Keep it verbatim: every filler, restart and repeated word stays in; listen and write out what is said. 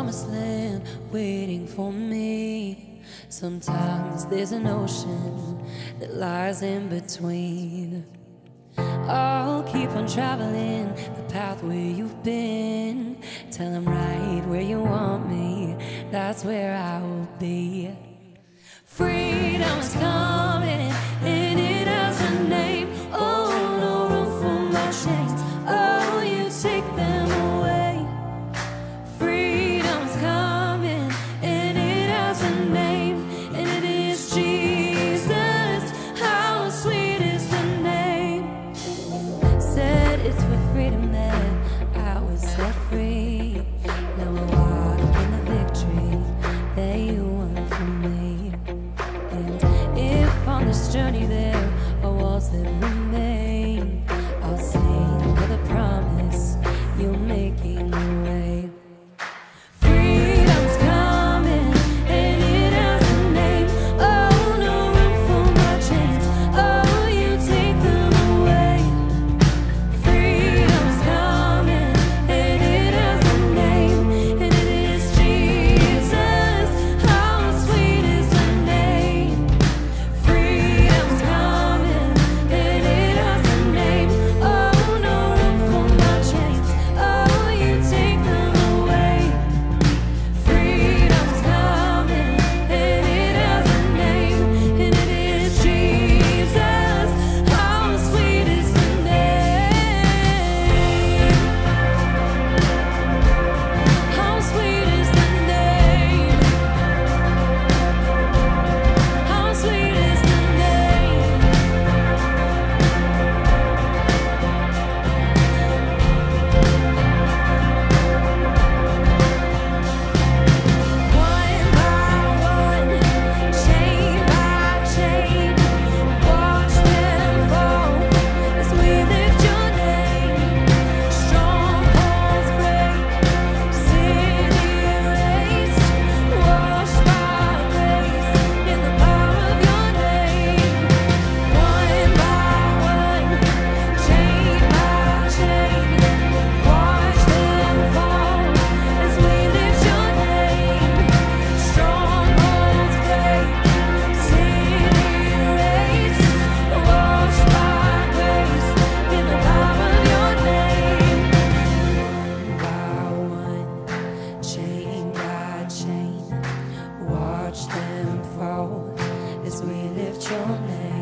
promised land waiting for me. Sometimes there's an ocean that lies in between. I'll keep on traveling the path where you've been, till I'm right where you want me. That's where I will be. Freedom is coming, and it has a name. Oh, no room for my chains. Oh, you take them away. Freedom's coming, and it has a name, and it is Jesus. How sweet is the name. Said it's for freedom that I was set free. Now I walk in the victory that you won for me. And if on this journey there are walls that remain, I'll sing with a promise you're making a way. Freedom's coming, and it has a name. Oh, no room for my chains. Oh, you take them away. Freedom's coming, and it has a name, and it is Jesus. How sweet is the name. Freedom's coming, and it has a name. Oh, no room for my chains. Oh, you take them away. Freedom's coming, and it has a name, and it is Jesus. How sweet is the name. How sweet is the name. How sweet is the name. One by one, chain by chain, watch them fall as we lift your name. Strongholds break, sin erased, washed by grace in the power of your name. One by one, chain by chain, watch them fall as we lift your name. Strongholds break, sin erased, washed by grace in the power of your name. One by one, chain by chain, watch them fall as we lift your name.